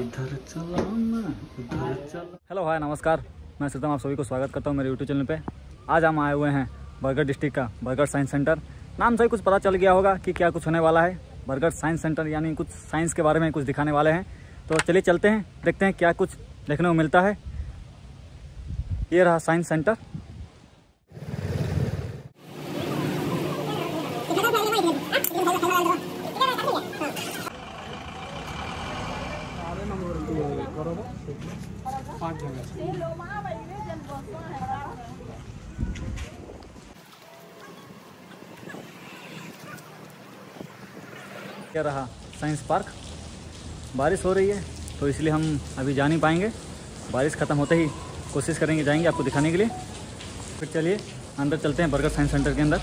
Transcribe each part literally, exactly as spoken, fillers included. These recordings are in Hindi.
इधर चला मैं उधर चला। हेलो हाय नमस्कार, मैं श्रीतम आप सभी को स्वागत करता हूं मेरे यूट्यूब चैनल पे। आज हम आए हुए हैं बरगढ़ डिस्ट्रिक्ट का बरगढ़ साइंस सेंटर। नाम से ही कुछ पता चल गया होगा कि क्या कुछ होने वाला है। बरगढ़ साइंस सेंटर यानी कुछ साइंस के बारे में कुछ दिखाने वाले हैं। तो चलिए चलते हैं, देखते हैं क्या कुछ देखने को मिलता है। ये रहा साइंस सेंटर। क्या रहा साइंस पार्क। बारिश हो रही है तो इसलिए हम अभी जा नहीं पाएंगे। बारिश ख़त्म होते ही कोशिश करेंगे जाएंगे आपको दिखाने के लिए। फिर चलिए अंदर चलते हैं बरगढ़ साइंस सेंटर के अंदर।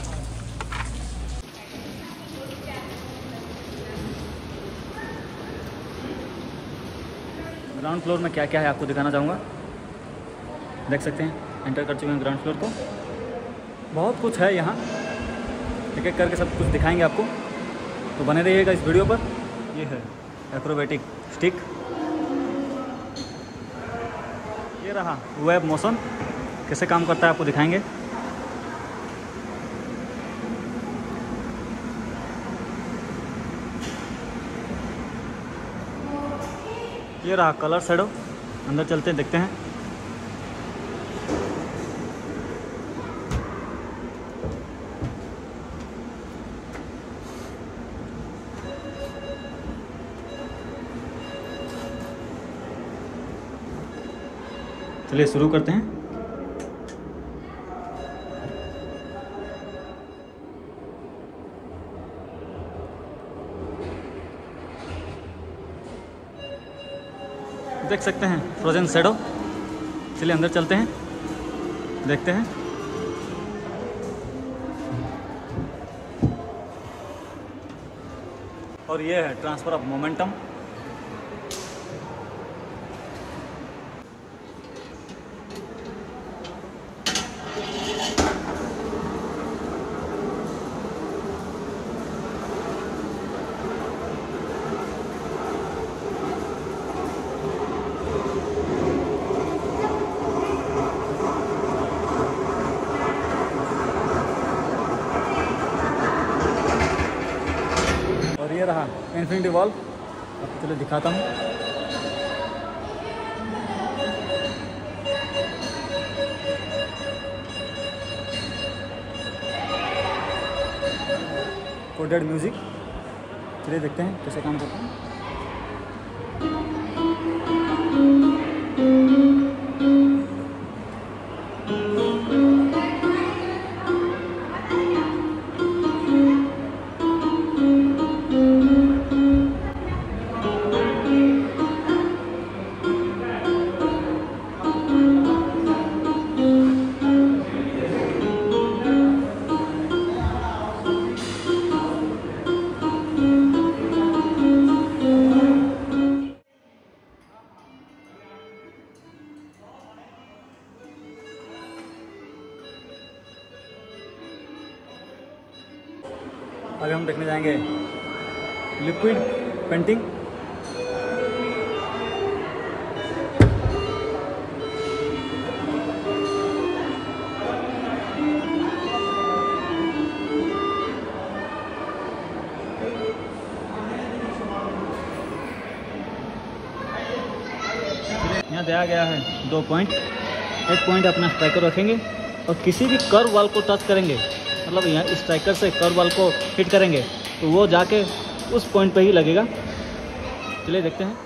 ग्राउंड फ्लोर में क्या क्या है आपको दिखाना चाहूँगा। देख सकते हैं एंटर कर चुके हैं ग्राउंड फ्लोर को। बहुत कुछ है यहाँ, एक एक करके सब कुछ दिखाएंगे आपको, तो बने रहिएगा इस वीडियो पर। ये है एक्रोबैटिक स्टिक। ये रहा वेब मोशन, कैसे काम करता है आपको दिखाएंगे। ये रहा कलर शैडो। अंदर चलते हैं, देखते हैं। चलिए शुरू करते हैं। देख सकते हैं फ्रोजन शैडो। चलिए अंदर चलते हैं, देखते हैं। और ये है ट्रांसफर ऑफ मोमेंटम। ये रहा इन्फिनिटी वॉल। आपको चलिए दिखाता हूँ। Coded music. चलिए देखते हैं कैसे काम करता है। अभी हम देखने जाएंगे लिक्विड पेंटिंग। यहाँ दिया गया है दो पॉइंट। एक पॉइंट अपना स्ट्राइकर रखेंगे और किसी भी कर्व वाल को टच करेंगे, मतलब यहाँ स्ट्राइकर से कर्व वाल को हिट करेंगे तो वो जाके उस पॉइंट पे ही लगेगा। चलिए देखते हैं।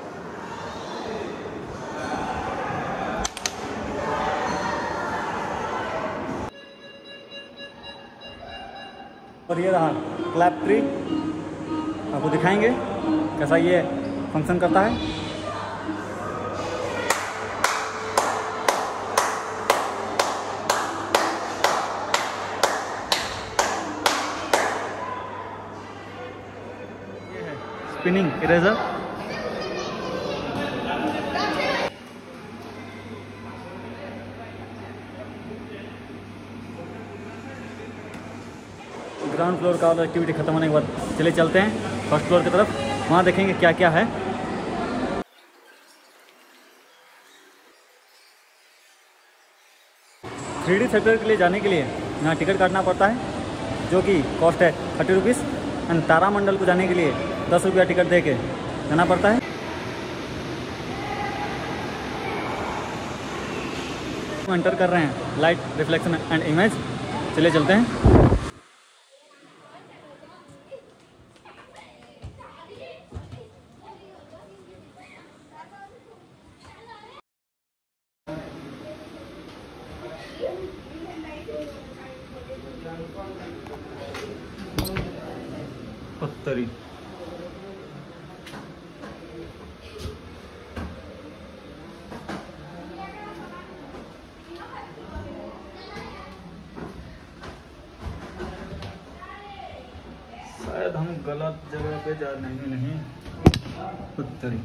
और ये रहा क्लैप ट्री। आपको दिखाएंगे कैसा ये फंक्शन करता है। Spinning eraser. ग्राउंड फ्लोर का एक्टिविटी खत्म होने के बाद चले चलते हैं फर्स्ट फ्लोर की तरफ। वहाँ देखेंगे क्या क्या है। थ्री डी थिएटर के लिए जाने के लिए यहाँ टिकट काटना पड़ता है, जो कि कॉस्ट है थर्टी रुपीज़। एंड तारामंडल को जाने के लिए दस रुपया टिकट दे के जाना पड़ता है। हम एंटर कर रहे हैं लाइट रिफ्लेक्शन एंड इमेज। चलिए चलते हैं। पत्तरी शायद हम गलत जगह पे जा नहीं नहीं पत्तरी।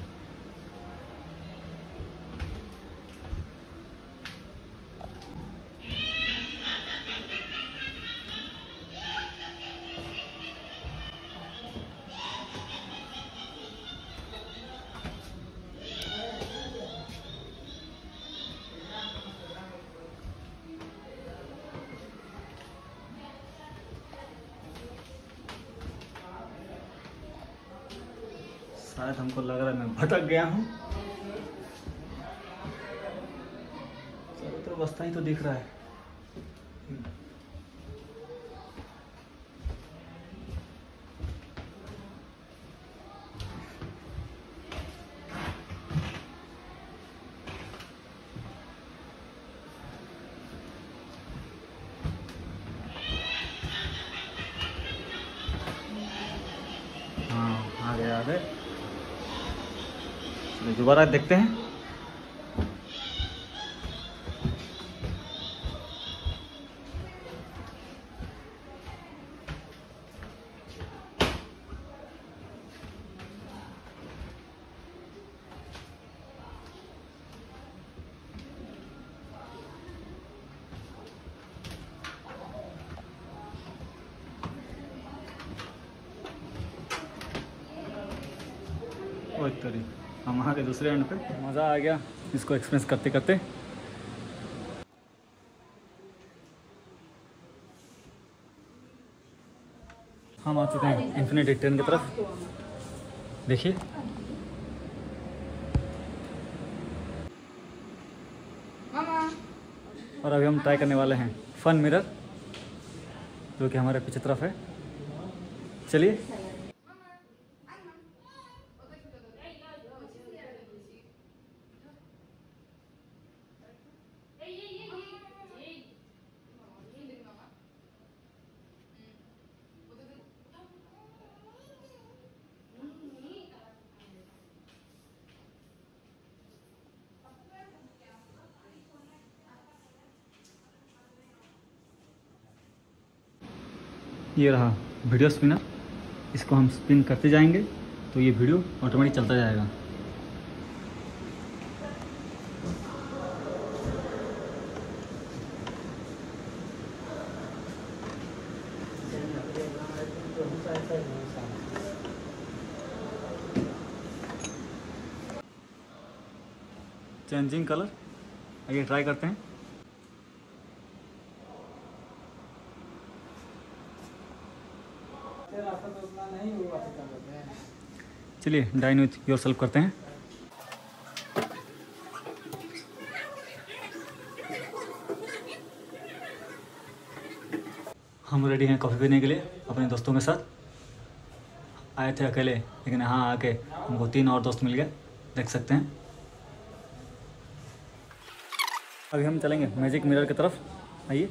शायद हमको लग रहा है मैं भटक गया हूँ। तो रास्ता ही तो दिख रहा है। हाँ आ गए आ गए। दोबारा देखते हैं। तरी हम वहाँ के दूसरे एंड पे। मज़ा आ गया इसको एक्सपीरियंस करते करते। हम आ चुके हैं इन्फिनिटी ट्रेन की तरफ। देखिए और अभी हम ट्राई करने वाले हैं फन मिरर, जो कि हमारे पीछे तरफ है। चलिए ये रहा वीडियो स्पिनर। इसको हम स्पिन करते जाएंगे तो ये वीडियो ऑटोमेटिक चलता जाएगा। चेंजिंग कलर, आइए ट्राई करते हैं। चलिए डाइन विथ योर सेल्फ करते हैं। हम रेडी हैं कॉफ़ी पीने के लिए अपने दोस्तों के साथ। आए थे अकेले, लेकिन यहाँ आके हमको तीन और दोस्त मिल गए, देख सकते हैं। अभी हम चलेंगे मैजिक मिरर की तरफ। आइए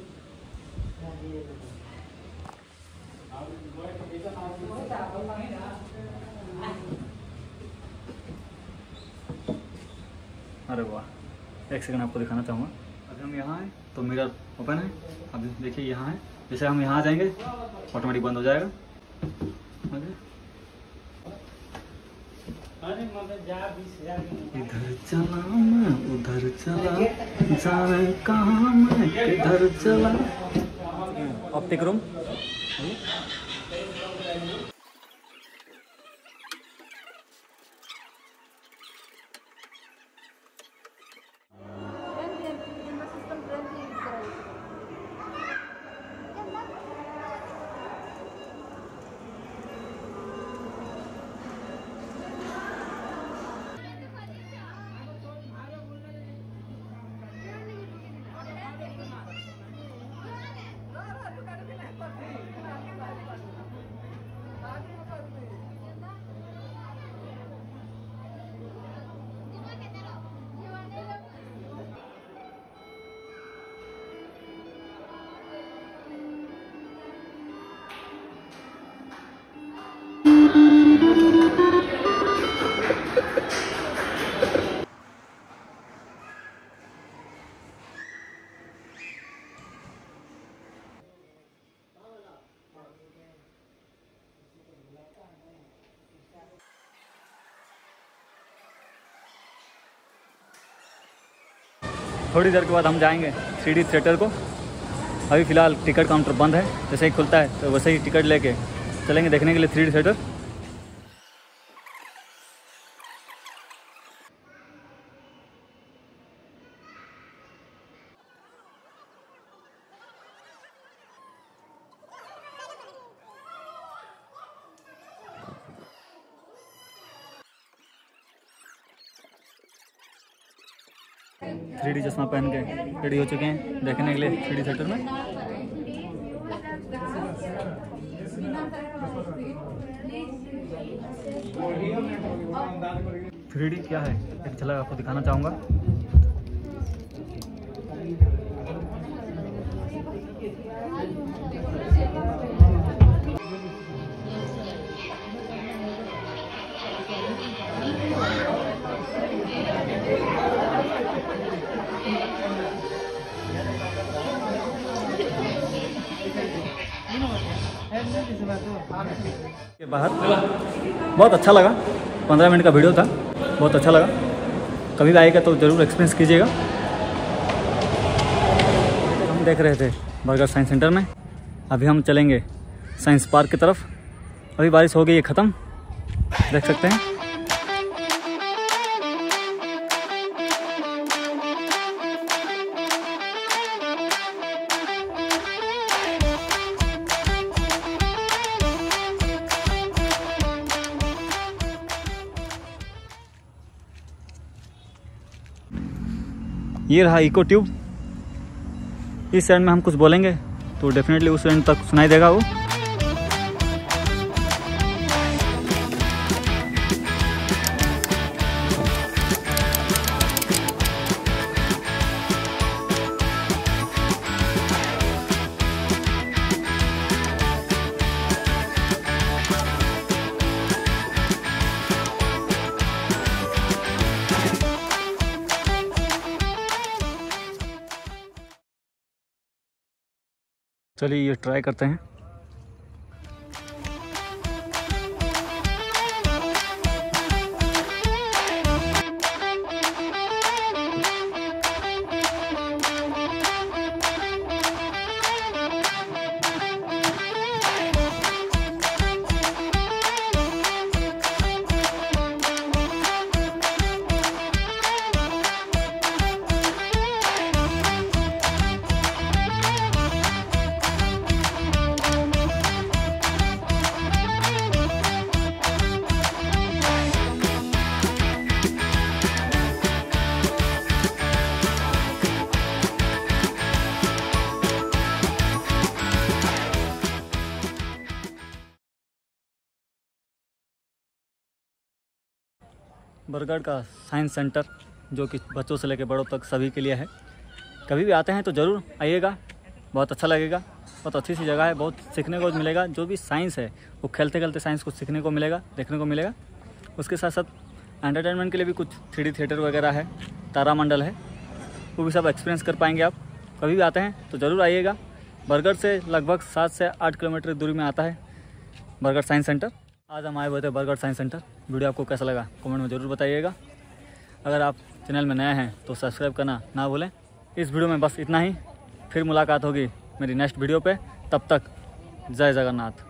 अरे वाह, एक सेकंड आपको दिखाना चाहूँगा। अभी हम यहाँ हैं तो मिरर ओपन है। अभी देखिए यहाँ है, जैसे हम यहाँ आ जाएंगे ऑटोमेटिक बंद हो जाएगा। इधर चला मैं उधर चला, जाने कहाँ मैं इधर चला। Optic room. थोड़ी देर के बाद हम जाएंगे थ्री डी थिएटर को। अभी फ़िलहाल टिकट काउंटर बंद है, जैसे ही खुलता है तो वैसे ही टिकट लेके चलेंगे देखने के लिए three D theatre. Three D चश्मा पहन के रेडी हो चुके हैं देखने के लिए थ्री डी थिएटर में। थ्री डी क्या है एक झलक आपको दिखाना चाहूँगा। के बाहर बहुत अच्छा लगा, पंद्रह मिनट का वीडियो था, बहुत अच्छा लगा। कभी भी आएगा तो ज़रूर एक्सपीरियंस कीजिएगा। हम देख रहे थे बर्गर साइंस सेंटर में, अभी हम चलेंगे साइंस पार्क की तरफ। अभी बारिश हो गई है ख़त्म, देख सकते हैं। ये रहा इको ट्यूब। इस एंड में हम कुछ बोलेंगे तो डेफिनेटली उस एंड तक सुनाई देगा वो। चलिए ये ट्राई करते हैं। बरगढ़ का साइंस सेंटर जो कि बच्चों से लेकर बड़ों तक सभी के लिए है। कभी भी आते हैं तो ज़रूर आइएगा, बहुत अच्छा लगेगा। बहुत अच्छी सी जगह है, बहुत सीखने को मिलेगा। जो भी साइंस है वो खेलते खेलते साइंस को सीखने को मिलेगा, देखने को मिलेगा। उसके साथ साथ एंटरटेनमेंट के लिए भी कुछ थ्री डी थिएटर वगैरह है, तारामंडल है, वो भी सब एक्सपीरियंस कर पाएंगे आप। कभी भी आते हैं तो ज़रूर आइएगा। बरगढ़ से लगभग सात से आठ किलोमीटर दूरी में आता है बरगढ़ साइंस सेंटर। आज हम आए हुए थे बरगढ़ साइंस सेंटर। वीडियो आपको कैसा लगा कमेंट में ज़रूर बताइएगा। अगर आप चैनल में नए हैं तो सब्सक्राइब करना ना भूलें। इस वीडियो में बस इतना ही, फिर मुलाकात होगी मेरी नेक्स्ट वीडियो पे। तब तक जय जगन्नाथ।